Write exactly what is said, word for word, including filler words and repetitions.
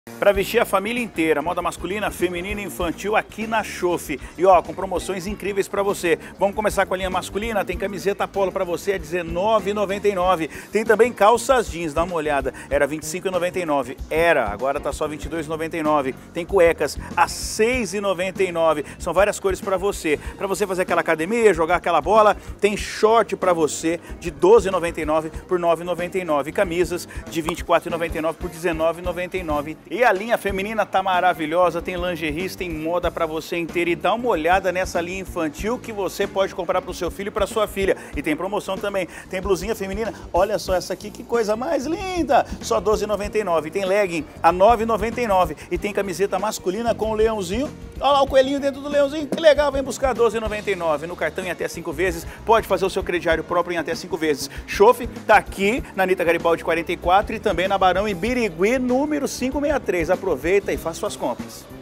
Para vestir a família inteira, moda masculina, feminina e infantil aqui na Schoff. E ó, com promoções incríveis para você. Vamos começar com a linha masculina, tem camiseta polo para você a dezenove reais e noventa e nove centavos. Tem também calças jeans, dá uma olhada, era vinte e cinco reais e noventa e nove centavos. Era, agora tá só vinte e dois reais e noventa e nove centavos. Tem cuecas a seis reais e noventa e nove centavos. São várias cores para você. Para você fazer aquela academia, jogar aquela bola, tem short para você de doze reais e noventa e nove centavos por nove reais e noventa e nove centavos. Camisas de vinte e quatro reais e noventa e nove centavos por dezenove reais e noventa e nove centavos. E a linha feminina tá maravilhosa, tem lingeries, tem moda para você inteira. E dá uma olhada nessa linha infantil que você pode comprar para o seu filho e para sua filha. E tem promoção também, tem blusinha feminina, olha só essa aqui, que coisa mais linda, só doze reais e noventa e nove centavos. Tem legging a nove reais e noventa e nove centavos. E tem camiseta masculina com o leãozinho, olha lá o coelhinho dentro do leãozinho, que legal, vem buscar doze reais e noventa e nove centavos. No cartão em até cinco vezes, pode fazer o seu crediário próprio em até cinco vezes. Schoff tá aqui na Anitta Garibaldi quarenta e quatro e também na Barão em Birigui, número quinhentos e sessenta e três. Aproveita e faça suas compras.